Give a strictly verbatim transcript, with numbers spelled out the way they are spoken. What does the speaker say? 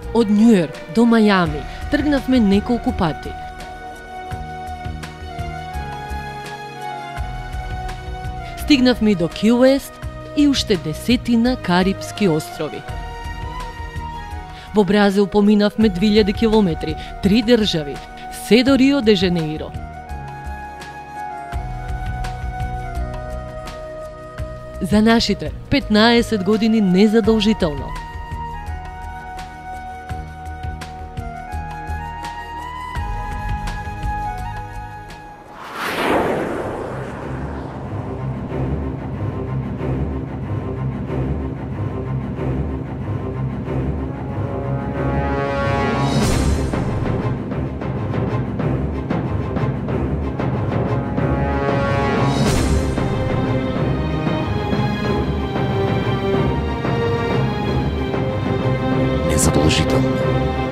Од Њујорк до Мајами тргнавме неколку пати. Стигнавме до Ки Уест и уште десетина карипски острови. Во Бразил поминавме две илјади километри, три држави, се до Рио де Женеиро. За нашите петнаесет години незадолжително. Незадолжително.